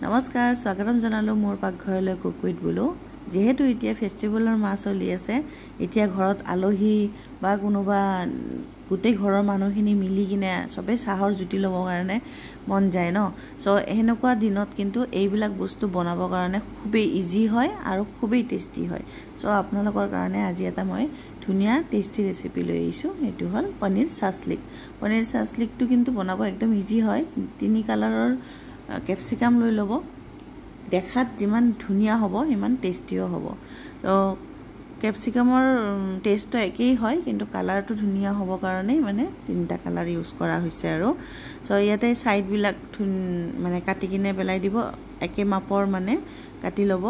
নমস্কাৰ স্বাগতম জনালো মোৰ পাকঘৰলৈ কুক উইথ বুলু যেহেতু এতিয়া ফেষ্টিভেলৰ মাছ চলি আছে এতিয়া ঘৰত আলহী বা কোনোবা গোটেই ঘৰৰ মানুহখিনি মিলি কিনে সবে চাহৰ জুতি ল'বৰ কাৰণে মন যায় ন সো হেনেকুৱা দিনত কিন্তু এইবিলাক বস্তু বনাবৰ কাৰণে খুবেই ইজি হয় আৰু খুবেই টেষ্টি হয় সো আপোনালোকৰ কাৰণে আজি এটা মই ধুনিয়া টেষ্টি ৰেচিপি লৈ আহিছো এটো হল পনীৰ চাছলিকটো কিন্তু বনাব একদম ইজি হয় তিনি কালাৰৰ ক্যাপসিকাম লৈ লব দেখাত যিমান ধুনিয়া হ'ব ইমান টেষ্টিও হ'ব তো ক্যাপসিকামৰ টেষ্টটো একেই হয় কিন্তু কালাৰটো ধুনিয়া হ'ব কাৰণে মানে তিনটা কালাৰ ইউজ কৰা হৈছে আৰু সো ইয়াতে সাইড বিলাক মানে কাটি কিনে পেলাই দিব একে মাপৰ মানে কাটি লব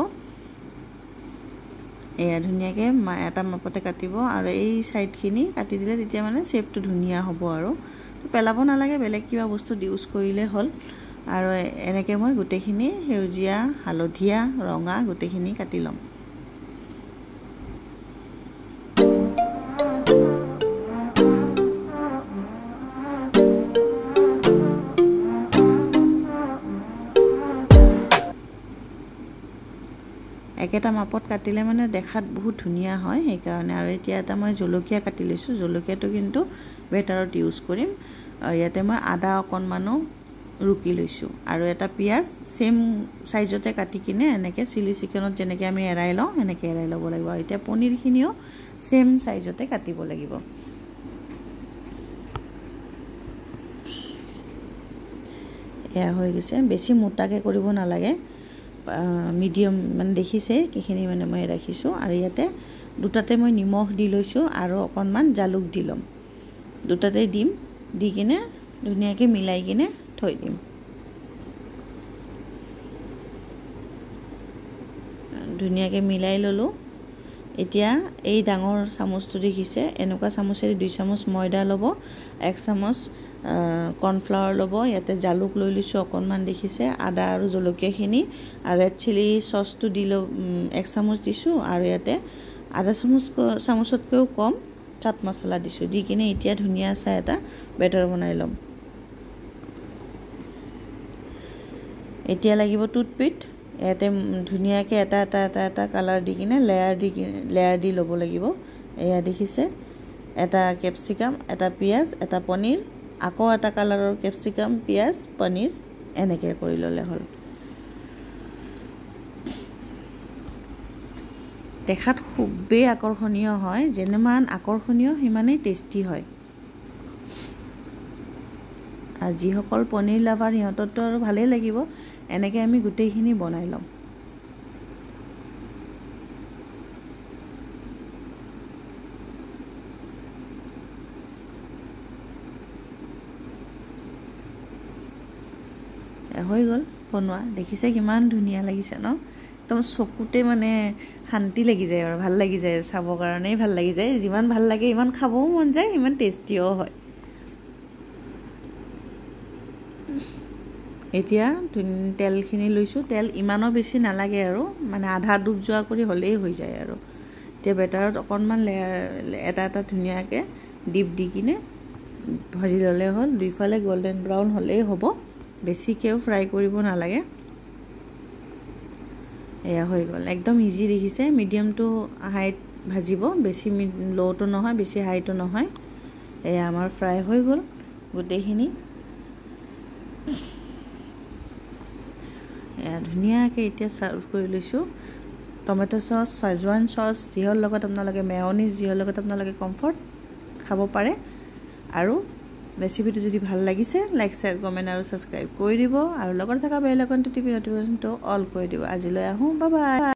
এয়া ধুনিয়াকে এটা মাপতে কাটিব আৰু এই সাইড খিনি কাটি দিলে তেতিয়া মানে শেপটো ধুনিয়া হ'ব আৰু পেলাব নালাগে বেলেগ কিবা বস্তু ইউজ কৰিলে হল আৰু এনেকে মই গুটেখিনি হেউজিয়া হালধিয়া ৰঙা গুটেখিনি কাটি লম একেটা মাপত কাটিলে মানে দেখাত বহুত ধুনিয়া হয় সেই কাৰণে আৰু এতিয়া এটা মই জলকীয়া কাটি লৈছো জলকীয়াটো কিন্তু বেটাৰত ইউজ কৰিম ইয়াতে মই আদা অকনমানো रुकी लैसु আৰু এটা পিয়াজ সেম সাইজতে কাটি কিনে এনেকে চিলি চিকেনত যেনেকে আমি এৰাই লওঁ এনেকে এৰাই লব লাগিব আৰু এতিয়া পনিৰ খিনিও সেম সাইজতে কাটিব লাগিব এয়া হৈ গৈছে বেছি মোটাকে কৰিব নালাগে মিডিয়াম মানে দেখিছে কিখিনি মানে মই ৰাখিছো আৰু ইয়াতে দুটাতে মই নিমখ দি লৈছো আৰু অকনমান জালুক দি লম দুটাতে দিম দি কিনে ধুনিয়াকে মিলাই কিনে থৈ দিম ধুনিয়াকে মিলাই ললো এতিয়া এই ডাঙৰ চামুচটো দেখিছে এনেকুৱা চামুচেৰে 2 চামুচ ময়দা লব 1 চামুচ কৰ্নফ্লাৱাৰ লব ইয়াতে জালুক লৈ লৈছো অকনমান দেখিছে আদা আৰু জলকীয়াখিনি আৰু ৰেড চিলি সসটো দিলো 1 চামুচ দিছো আৰু ইয়াতে আধা চামুচতকৈও কম চাট মছলা দিছো দি কিনে এতিয়া ধুনিয়া চাই এটা বেটাৰ বনাই লম এতিয়া লাগিব টুথপিক এতে ধুনিয়াকে এটা কালাৰ দি কিনে লেয়াৰ দি লব লাগিব এয়া দেখিছে এটা ক্যাপসিকাম এটা পিয়াজ এটা পনিৰ আকৌ এটা কালাৰৰ ক্যাপসিকাম পিয়াজ পনিৰ এনেকে কৰি ললে হল দেখাত খুবেই আকৰ্ষণীয় হয় যেনেমান আকৰ্ষণীয় হিমানেই টেষ্টি হয় আৰু যিসকল পনিৰ লাভাৰ হিহঁততো আৰু ভালেই লাগিব এনেকে আমি গুটেইখিনি বনাই লম হৈ গল বনোৱা দেখিছে কিমান ধুনিয়া লাগিছে ন একদম চকুতে মানে শান্তি লাগি যায় আৰু ভাল লাগি যায় চাব কাৰণেই ভাল লাগি যায় যিমান ভাল লাগে ইমান খাবও মন যায় ইমান টেষ্টিও হয় এতিয়া তেলখিনি লৈছো তেল ইমানো বেছি নালাগে আৰু মানে আধা ডুব যোৱা কৰি হলেই হৈ যায় আৰু এতিয়া বেটাৰত অকনমান লেয়াৰ এটা ধুনিয়াকে ডিপ দি কিনে ভাজি ললে হল দুইফালে গোল্ডেন ব্ৰাউন হলেই হ'ব বেছিকেও ফ্ৰাই কৰিব নালাগে এয়া হৈ গল একদম ইজি দেখিছে মিডিয়াম টু হাইট ভাজিব বেছি লোটো নহয় বেছি হাইটো নহয় এয়া আমাৰ ফ্ৰাই হৈ গল গুটেইখিনি ধুনিয়াকে এতিয়া সাৰ্ভ কৰি লৈছো টমেটো সস সাজৱান সস জিহৰ লগত আপোনালোকে মেয়নিজ জিহৰ লগত আপোনালোকে কমফৰ্ট খাব পাৰে আৰু ৰেচিপিটো যদি ভাল লাগিছে লাইক শেয়াৰ কমেন্ট আৰু সাবস্ক্ৰাইব কৰি দিব আৰু লগত থকা বেল আইকনটো টিপি নটিফিকেশনটো অল কৰি দিব আজিলৈ আহো বাই বাই